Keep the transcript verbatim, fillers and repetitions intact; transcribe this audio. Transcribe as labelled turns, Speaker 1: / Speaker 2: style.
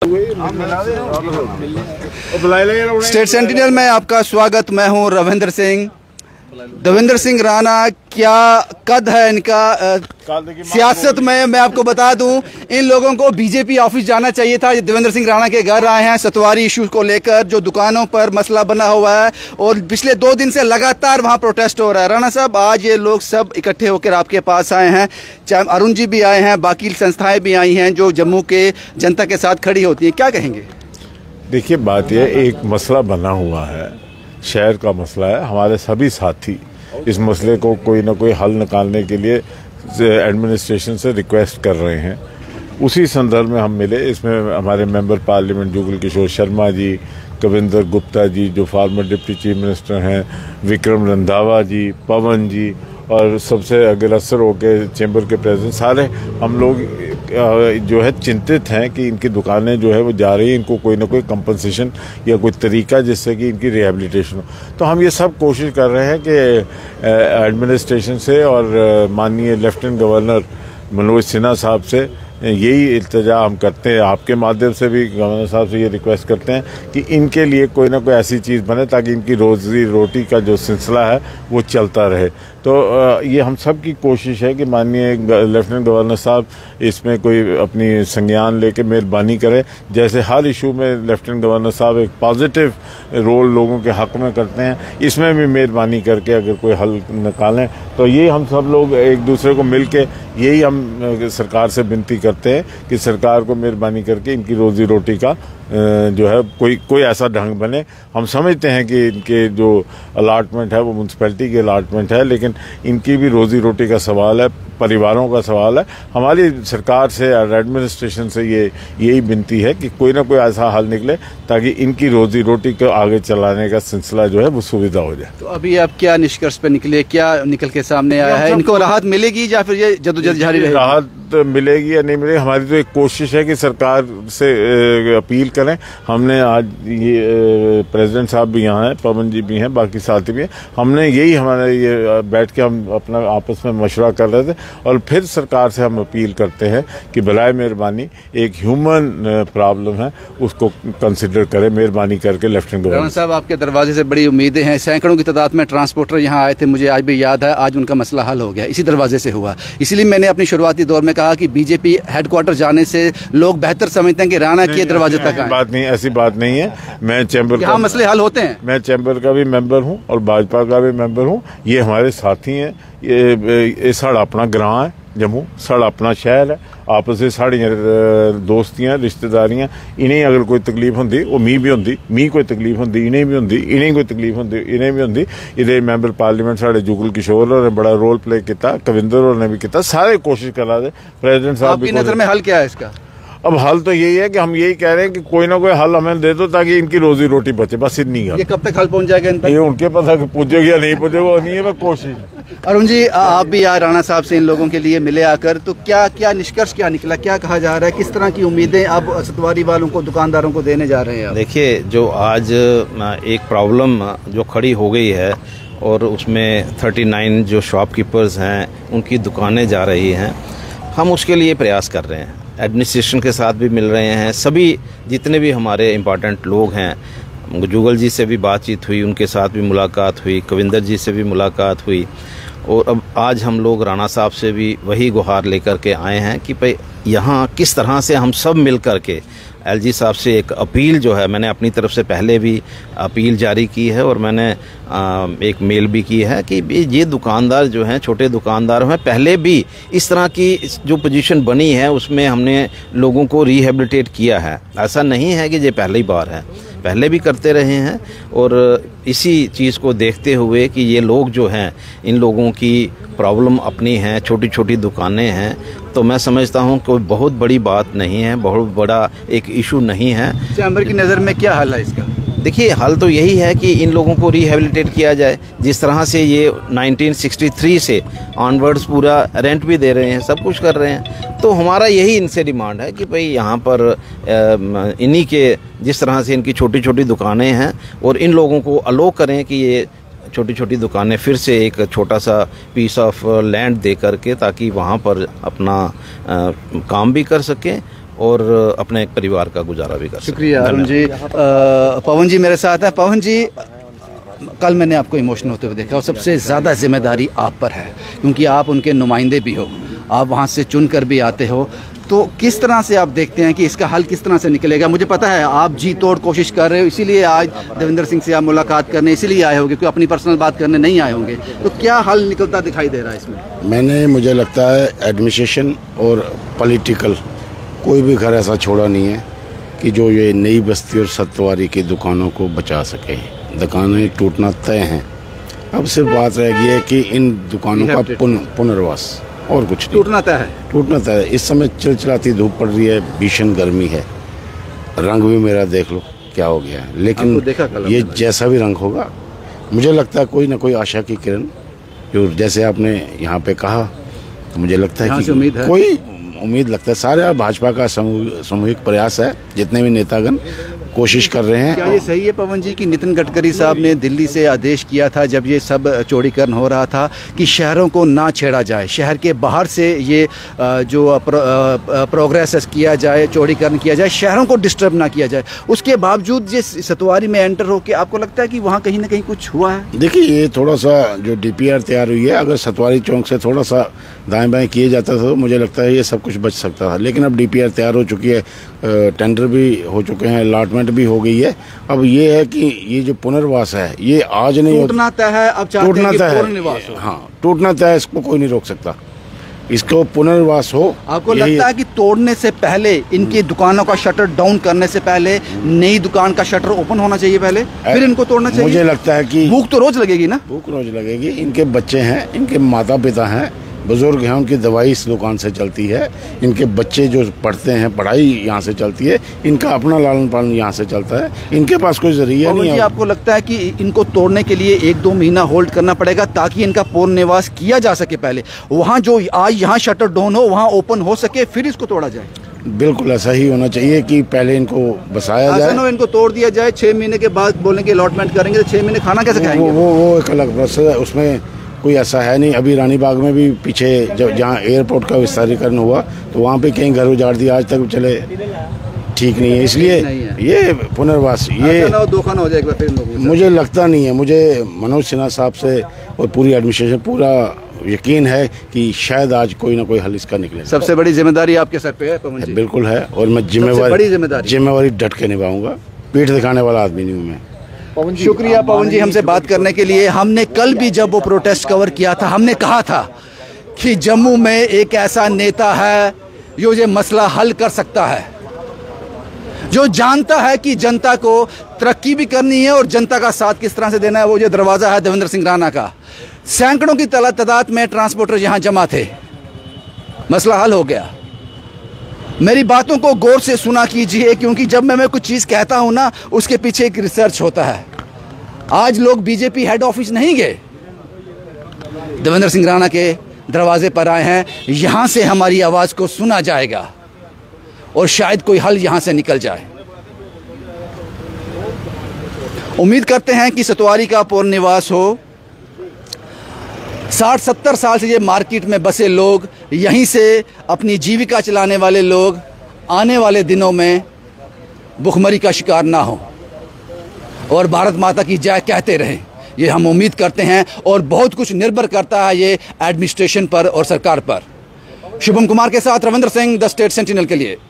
Speaker 1: State sentinel में आपका स्वागत। मैं हूं रविंद्र सिंह देवेंद्र सिंह राणा। क्या कद है इनका सियासत में? मैं आपको बता दूं, इन लोगों को बीजेपी ऑफिस जाना चाहिए था। देवेंद्र सिंह राणा के घर आए हैं सतवारी इशू को लेकर, जो दुकानों पर मसला बना हुआ है और पिछले दो दिन से लगातार वहां प्रोटेस्ट हो रहा है। राणा साहब, आज ये लोग सब इकट्ठे होकर आपके पास आए हैं, चाहे अरुण जी भी आए हैं, बाकी संस्थाएं भी आई हैं जो जम्मू के जनता के साथ खड़ी होती हैं, क्या कहेंगे? देखिए,
Speaker 2: बात यह एक मसला बना हुआ है, शहर का मसला है। हमारे सभी साथी इस मसले को कोई ना कोई हल निकालने के लिए एडमिनिस्ट्रेशन से रिक्वेस्ट कर रहे हैं। उसी संदर्भ में हम मिले। इसमें हमारे मेंबर पार्लियामेंट जुगल किशोर शर्मा जी, कविंदर गुप्ता जी जो फॉर्मर डिप्टी चीफ मिनिस्टर हैं, विक्रम रंधावा जी, पवन जी और सबसे अग्रसर होकर चैम्बर के प्रेसिडेंट, सारे हम लोग जो है चिंतित हैं कि इनकी दुकानें जो है वो जा रही हैं, इनको कोई ना कोई कंपनसेशन या कोई तरीका जिससे कि इनकी रिहेबिलिटेशन हो। तो हम ये सब कोशिश कर रहे हैं कि एडमिनिस्ट्रेशन से और माननीय लेफ्टिनेंट गवर्नर मनोज सिन्हा साहब से यही इल्तिजा हम करते हैं, आपके माध्यम से भी गवर्नर साहब से ये रिक्वेस्ट करते हैं कि इनके लिए कोई ना कोई ऐसी चीज़ बने ताकि इनकी रोजी रोटी का जो सिलसिला है वो चलता रहे। तो ये हम सब की कोशिश है कि माननीय लेफ्टिनेंट गवर्नर साहब इसमें कोई अपनी संज्ञान लेके मेहरबानी करें। जैसे हर इशू में लेफ्टिनेंट गवर्नर साहब एक पॉजिटिव रोल लोगों के हक में करते हैं, इसमें भी मेहरबानी करके अगर कोई हल निकालें। तो ये हम सब लोग एक दूसरे को मिल के यही हम सरकार से विनती करते हैं कि सरकार को मेहरबानी करके इनकी रोजी रोटी का जो है कोई कोई ऐसा ढंग बने। हम समझते हैं कि इनके जो अलाटमेंट है वो म्यूनसिपैलिटी की अलाटमेंट है, लेकिन इनकी भी रोजी रोटी का सवाल है, परिवारों का सवाल है। हमारी सरकार से और एडमिनिस्ट्रेशन से ये यही विनती है कि कोई ना कोई ऐसा हल निकले ताकि इनकी रोजी रोटी को आगे चलाने का सिलसिला जो है वो सुविधा हो जाए।
Speaker 1: तो अभी आप क्या निष्कर्ष पे निकले, क्या निकल के सामने आया है? इनको राहत मिलेगी या फिर ये जदोजहद जारी रहेगी?
Speaker 2: राहत मिलेगी या नहीं मिलेगी, हमारी तो एक कोशिश है कि सरकार से अपील करें। हमने आज ये प्रेसिडेंट साहब भी यहाँ हैं, पवन जी भी हैं, बाकी साथी भी हैं, हमने यही हमारे ये बैठ के हम अपना आपस में मशवरा कर रहे थे और फिर सरकार से हम अपील करते हैं कि बलाए मेहरबानी एक ह्यूमन प्रॉब्लम है उसको कंसिडर करें, मेहरबानी करके लेफ्टिनेंट गवर्नर
Speaker 1: साहब। आपके दरवाजे से बड़ी उम्मीदें हैं, सैकड़ों की तादाद में ट्रांसपोर्टर यहाँ आए थे, मुझे आज भी याद है। आज उनका मसला हल हो गया, इसी दरवाजे से हुआ। इसलिए मैंने अपनी शुरुआती दौर में कहा कि बीजेपी हेडक्वार्टर जाने से लोग बेहतर समझते हैं कि राणा के दरवाजे तक आए।
Speaker 2: बात नहीं, ऐसी बात नहीं है। मैं चैम्बर
Speaker 1: का मसले हल होते हैं,
Speaker 2: मैं चैम्बर का भी मेंबर हूँ और भाजपा का भी मेंबर हूँ। ये हमारे साथी हैं। ये साड़ा अपना ग्रां है जम्मू, साड़ा अपना शहर है, आपस में साड़ियां दोस्तियां रिश्तेदारियां। इन्हें अगर कोई तकलीफ होंगी वो मी भी होंगी, मी कोई तकलीफ होंगी इन्हें भी होंगी, इन्हें कोई तकलीफ होंगी इन्हें भी होंगी। इधर मैंबर पार्लियामेंट साढ़े जुगल किशोर ने बड़ा रोल प्ले किया, कविंदर ने भी किया, सारे कोशिश करा दे। प्रेसिडेंट साहब
Speaker 1: की नजर में हल क्या है इसका?
Speaker 2: अब हल तो यही है कि हम यही कह रहे हैं कि कोई ना कोई हल हमें दे दो ताकि इनकी रोजी रोटी बचे, बस इतनी है।
Speaker 1: ये कब तक हल पहुंच जाएगा इन तक?
Speaker 2: ये उनके पता पूछेगा या नहीं पूछेगा, नहीं है, मैं कोशिश।
Speaker 1: अरुण जी, आप भी यार राणा साहब से इन लोगों के लिए मिले आकर, तो क्या क्या निष्कर्ष क्या निकला, क्या कहा जा रहा है, किस तरह की उम्मीदें आप सतवारी वालों को, दुकानदारों को देने जा रहे हैं?
Speaker 3: देखिए, जो आज एक प्रॉब्लम जो खड़ी हो गई है और उसमें उनतालीस जो शॉपकीपर्स हैं उनकी दुकानें जा रही हैं, हम उसके लिए प्रयास कर रहे हैं। एडमिनिस्ट्रेशन के साथ भी मिल रहे हैं, सभी जितने भी हमारे इम्पोर्टेंट लोग हैं, जुगल जी से भी बातचीत हुई, उनके साथ भी मुलाकात हुई, कविंदर जी से भी मुलाकात हुई और अब आज हम लोग राणा साहब से भी वही गुहार लेकर के आए हैं कि भाई यहाँ किस तरह से हम सब मिल कर के एलजी साहब से एक अपील जो है, मैंने अपनी तरफ से पहले भी अपील जारी की है और मैंने आ, एक मेल भी की है कि ये दुकानदार जो हैं, छोटे दुकानदार हैं, पहले भी इस तरह की जो पोजीशन बनी है उसमें हमने लोगों को रिहेबिलिटेट किया है। ऐसा नहीं है कि ये पहली बार है, पहले भी करते रहे हैं। और इसी चीज़ को देखते हुए कि ये लोग जो हैं, इन लोगों की प्रॉब्लम अपनी है, छोटी छोटी दुकानें हैं, तो मैं समझता हूँ कोई बहुत बड़ी बात नहीं है, बहुत बड़ा एक इशू नहीं है।
Speaker 1: चैम्बर की नज़र में क्या हल है इसका?
Speaker 3: देखिए, हल तो यही है कि इन लोगों को रिहेबिलिटेट किया जाए, जिस तरह से ये उन्नीस सौ तिरसठ से ऑनवर्ड्स पूरा रेंट भी दे रहे हैं, सब कुछ कर रहे हैं। तो हमारा यही इनसे डिमांड है कि भाई यहाँ पर इन्हीं के जिस तरह से इनकी छोटी छोटी दुकानें हैं और इन लोगों को अलो करें कि ये छोटी छोटी दुकानें फिर से एक छोटा सा पीस ऑफ लैंड दे करके ताकि वहाँ पर अपना आ, काम भी कर सकें और अपने परिवार का गुजारा भी कर सकें।
Speaker 1: शुक्रिया अरुण जी। आ, पवन जी मेरे साथ है। पवन जी, कल मैंने आपको इमोशनल होते हुए देखा और सबसे ज़्यादा जिम्मेदारी आप पर है, क्योंकि आप उनके नुमाइंदे भी हो, आप वहाँ से चुन कर भी आते हो। तो किस तरह से आप देखते हैं कि इसका हल किस तरह से निकलेगा? मुझे पता है आप जी तोड़ कोशिश कर रहे हो, इसीलिए आज देवेंद्र सिंह से आप मुलाकात करने इसीलिए आए होंगे, क्योंकि अपनी पर्सनल बात करने नहीं आए होंगे। तो क्या हल निकलता दिखाई दे रहा है इसमें?
Speaker 4: मैंने मुझे लगता है एडमिनिस्ट्रेशन और पॉलिटिकल कोई भी घर ऐसा छोड़ा नहीं है कि जो ये नई बस्ती और सत्तवारी की दुकानों को बचा सके। दुकानें टूटना तय हैं, अब सिर्फ बात रह गई है कि इन दुकानों का पुन पुनर्वास, और कुछ नहीं।
Speaker 1: टूटना तय है,
Speaker 4: टूटना तय है। इस समय चिलचिलाती धूप पड़ रही है, भीषण गर्मी है, रंग भी मेरा देख लो क्या हो गया है। लेकिन ये जैसा भी रंग होगा, मुझे लगता है कोई ना कोई आशा की किरण, जो जैसे आपने यहाँ पे कहा, तो मुझे लगता है कि
Speaker 1: उम्मीद है।
Speaker 4: कोई उम्मीद लगता है सारे भाजपा का सामूहिक प्रयास है, जितने भी नेतागण कोशिश कर रहे हैं।
Speaker 1: क्या ये सही है पवन जी कि नितिन गडकरी साहब ने दिल्ली से आदेश किया था जब ये सब चौड़ीकरण हो रहा था कि शहरों को ना छेड़ा जाए, शहर के बाहर से ये जो प्रोग्रेस किया जाए, चौड़ीकरण किया जाए, शहरों को डिस्टर्ब ना किया जाए, उसके बावजूद ये सतवारी में एंटर होकर आपको लगता है कि वहाँ कहीं ना कहीं कुछ हुआ है?
Speaker 4: देखिए, ये थोड़ा सा जो डीपीआर तैयार हुई है, अगर सतवारी चौक से थोड़ा सा दाएं बाएं किए जाता था तो मुझे लगता है ये सब कुछ बच सकता था। लेकिन अब डीपीआर तैयार हो चुकी है, टेंडर भी हो चुके हैं, अलॉटमेंट भी हो गई है। अब ये है कि ये जो पुनर्वास है ये आज नहीं
Speaker 1: टूटना तय है, अब चाहते हैं कि पुनर्वास हो।
Speaker 4: हाँ, टूटना तय है, इसको कोई नहीं रोक सकता, इसको पुनर्वास हो।
Speaker 1: आपको लगता है कि तोड़ने से पहले, इनकी दुकानों का शटर डाउन करने से पहले नई दुकान का शटर ओपन होना चाहिए पहले, फिर इनको तोड़ना चाहिए?
Speaker 4: मुझे लगता है कि
Speaker 1: भूख तो रोज लगेगी ना,
Speaker 4: भूख रोज लगेगी। इनके बच्चे हैं, इनके माता पिता हैं, बुजुर्ग हैं, उनकी दवाई इस दुकान से चलती है, इनके बच्चे जो पढ़ते हैं पढ़ाई यहाँ से चलती है, इनका अपना लालन पालन यहाँ से चलता है, इनके पास कोई जरिया नहीं है।
Speaker 1: आपको लगता है कि इनको तोड़ने के लिए एक दो महीना होल्ड करना पड़ेगा ताकि इनका पुनर्निवास किया जा सके? पहले वहाँ जो आज यहाँ शटर डाउन हो वहाँ ओपन हो सके, फिर इसको तोड़ा जाए?
Speaker 4: बिल्कुल ऐसा ही होना चाहिए कि पहले इनको बसाया जाए,
Speaker 1: इनको तोड़ दिया जाए, छह महीने के बाद बोलेंगे अलॉटमेंट करेंगे, तो छह महीने खाना कैसे खाएंगे?
Speaker 4: वो वो एक अलग प्रोसेस है, उसमें कोई ऐसा है नहीं। अभी रानी बाग में भी पीछे जब जहाँ एयरपोर्ट का विस्तारीकरण हुआ तो वहाँ पे कहीं घर उजाड़ दिया, आज तक चले ठीक नहीं है। इसलिए ये पुनर्वास ये
Speaker 1: धोखा ना हो जाए फिर
Speaker 4: मुझे लगता नहीं है। मुझे मनोज सिन्हा साहब से और पूरी एडमिनिस्ट्रेशन पूरा यकीन है कि शायद आज कोई ना कोई हल इसका निकले।
Speaker 1: सबसे बड़ी जिम्मेदारी आपके सर पे है पवन जी?
Speaker 4: बिल्कुल है, और मैं जिम्मेवारी जिम्मेवारी डट के निभाऊंगा, पीठ दिखाने वाला आदमी नहीं हूँ मैं।
Speaker 1: शुक्रिया पवन जी हमसे बात करने के लिए। हमने कल भी जब वो प्रोटेस्ट कवर किया था, हमने कहा था कि जम्मू में एक ऐसा नेता है जो ये मसला हल कर सकता है, जो जानता है कि जनता को तरक्की भी करनी है और जनता का साथ किस तरह से देना है। वो जो दरवाज़ा है देवेंद्र सिंह राणा का, सैकड़ों की तादाद में ट्रांसपोर्टर यहाँ जमा थे, मसला हल हो गया। मेरी बातों को गौर से सुना कीजिए, क्योंकि जब मैं मैं कुछ चीज़ कहता हूं ना, उसके पीछे एक रिसर्च होता है। आज लोग बीजेपी हेड ऑफिस नहीं गए, देवेंद्र सिंह राणा के दरवाजे पर आए हैं। यहां से हमारी आवाज़ को सुना जाएगा और शायद कोई हल यहां से निकल जाए। उम्मीद करते हैं कि सतवारी का पुनर्निवास हो। साठ सत्तर साल से ये मार्केट में बसे लोग, यहीं से अपनी जीविका चलाने वाले लोग आने वाले दिनों में भुखमरी का शिकार ना हो और भारत माता की जय कहते रहें, ये हम उम्मीद करते हैं। और बहुत कुछ निर्भर करता है ये एडमिनिस्ट्रेशन पर और सरकार पर। शुभम कुमार के साथ Ravindra Singh, the state sentinel के लिए।